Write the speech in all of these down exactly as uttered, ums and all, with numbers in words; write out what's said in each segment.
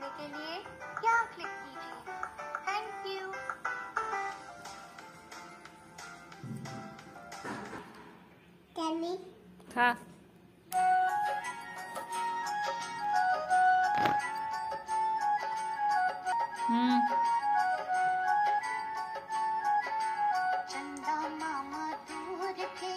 करने के लिए यहाँ क्लिक कीजिए। Thank you. कैनी था हम्म चंदा मामा दूर थे।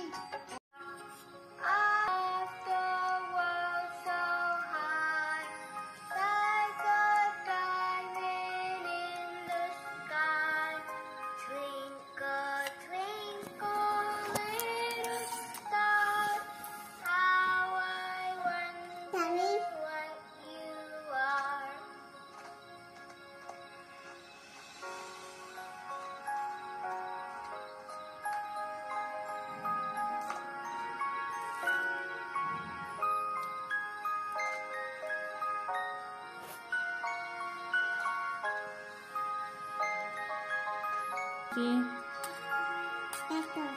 जी That's